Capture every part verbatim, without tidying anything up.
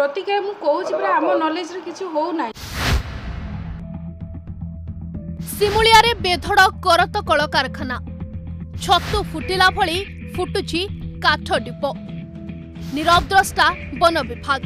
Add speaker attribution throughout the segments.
Speaker 1: प्रतिक्रिया मु कहूची पर आम नॉलेज रे किछु हो ना।
Speaker 2: सिमुलिया रे बेधड़क करत कल कारखाना छतु फुटिला भली फुटुची काठ डिपो नीरव द्रष्टा वन विभाग।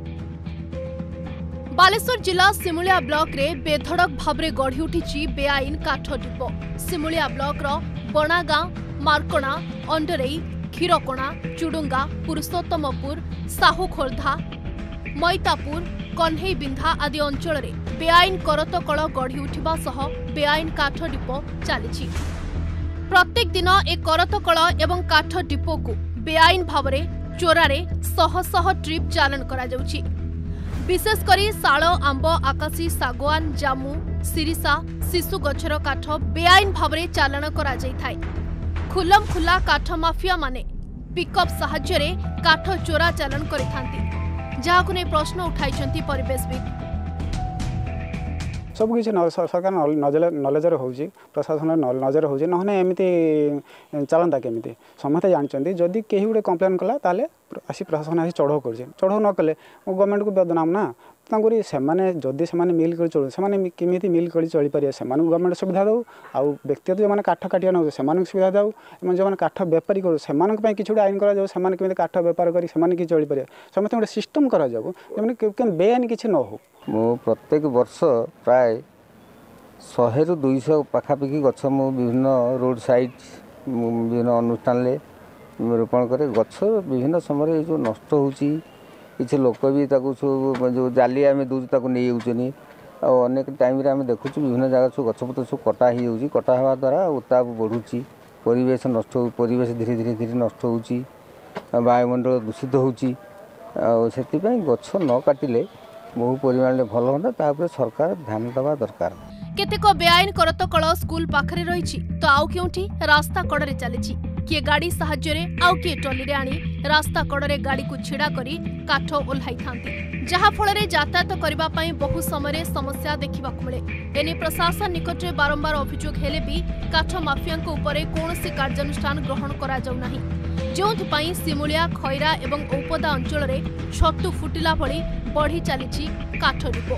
Speaker 2: बालेश्वर जिला सिमुलिया ब्लॉक रे बेधड़क भावरे गढ़ी उठी बेआईन काठ डिपो। सिमुलिया ब्लॉक रो बनागां, मारकोणा, अंडरेई, क्षीरकोणा, चुडुंगा, पुरुषोत्तमपुर, साहू खोर्धा, मैतापुर, कन्हेई बिंधा आदि अंचल रे बेआईन करत कल गढ़ी उठिबा सह बेआईन काठ डिपो चली। प्रत्येक दिन ए करत कल एवं काठ डिपो को बेआईन भावरे चोरारे शह शह ट्रिप चालन करा जाउछि। विशेष करी शाल, आंब, आकाशी, सागवान, जामु, सिरिसा, शिशु गछर काठ बेआईन भावरे चालन करा जाई थाए। खुलम खुला काठ माफिया माने पिकअप साहाय्य रे काठ चोरा चालन करिथांती, जाहाकु नै प्रश्न उठाइछंती परिवेशविद।
Speaker 3: सब किसी सरकार नलेज होची, प्रशासन नजर होची, नहने एमती चलता केमी समस्ते जानते जदि कहीं गोटे कम्प्लेन कला ताले आसी प्रशासन आसी चढ़ाऊ कर चढ़ाऊ न कले गवर्नमेंट को बदनाम ना तांकुरी सेमाने जदि सेमाने मिल कर चलु सेमाने केमिति मिल कर चली पारे सेमाने गवर्नमेंट सुविधा दउ आ व्यक्तिगत जो माने काठ काटिया न सेमाने सुविधा दउ एमन जो माने काठ व्यापारी कर सेमानक पय किछु आईन करा जाउ सेमाने केमिति काठ व्यापार करी सेमाने कि चली पारे समस्त गोटे सिस्टम करा जाउ जेमने के बेआईन किछि न हो।
Speaker 4: मो प्रत्येक वर्ष प्राय शहे रु दुई सौ पाखापाखि गछ मु विभिन्न रोड साइड विभिन्न अनुष्ठान रोपण करे। गछ विभिन्न समय जो नष्ट होची किसी लोक भी जो जाली आम दूसरी ताको नहीं जाऊँ और अनेक टाइम आम देखु विभिन्न जगह सब गछपत सब कटा हो कटा हवा द्वारा उत्ताप बढ़ुची, परिवेश नष्ट हो परिवेश धीरे धीरे धीरे नष्ट होची, वायुमंडल दूषित होची। से गछ न काटिले बहु परिमाण भल होता सरकार ध्यान देवा दरकार।
Speaker 2: केतेक बेआईन करत कल स्कूल पाखरे रही तो आउ केउठी रास्ता कड़े चली किए गाड़ी साहाय्य रे आउ किए टली रे आनी रास्ता कड़े गाड़ी को छिड़ा करी काठ ओल्हाई थांती, जहा फल रे यातायात करबा पई बहु समय समस्या देखिबा मिले। एने प्रशासन निकट रे बारंबार अभियोग हेले भी काठ माफियां उपरे कोनोसी कार्यानुष्ठान ग्रहण करा जाउ नाही, जोंथि पई सिमुलिया, खैरा एवं औपदा अंचल रे छतु फुटिला भली बढ़ी चली काठ डिपो।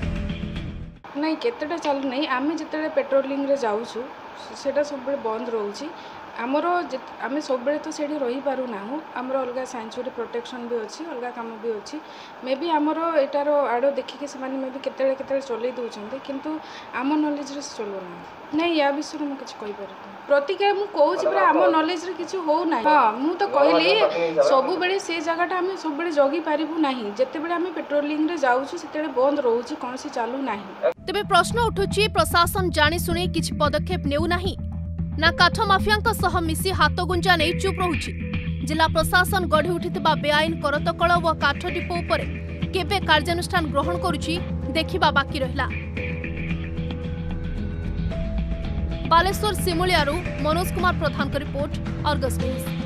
Speaker 1: नहीं केतेटा चालू नहीं आम जिते पेट्रोलिंग रे जाऊँ सेटा सब बंद रोचे आमर आम सब तो से रही पारू ना आमर अलग सेंचुरी प्रोटेक्शन भी अच्छी अलग काम भी अच्छी मे बी आमर एटार आड़ देखिए से मे बी केते केते चलई दौरान किंतु आम नॉलेज रे चलुना नहीं या विषय में कुछ कहि पारे प्रतिक्रिया मु कहूची पर आम नॉलेज रे किछु हो ना। हां मु तो कहली सब बेले से जगहटा आम सब बेले जगी पारिबु नाही, जेते बेले आम पेट्रोलिंग रे जाउछु सेते बंद रहउची कोनसी चालू नाही।
Speaker 2: तबे प्रश्न उठुची प्रशासन जानि सुनी किछि पदक्षेप नेउ नाही ना काठ माफियांक सह मिसी हाथ गुंजा नहीं चुप रहुची। जिला प्रशासन गढ़ी उठिथिबा बेआईन करत कल व काठ डिपो उपरे केबे कार्यानुष्ठान ग्रहण करुची देखिबा बाकी रहिला। बालेश्वर सिमुलियारू Manoj Kumar Pradhan report, Argus news.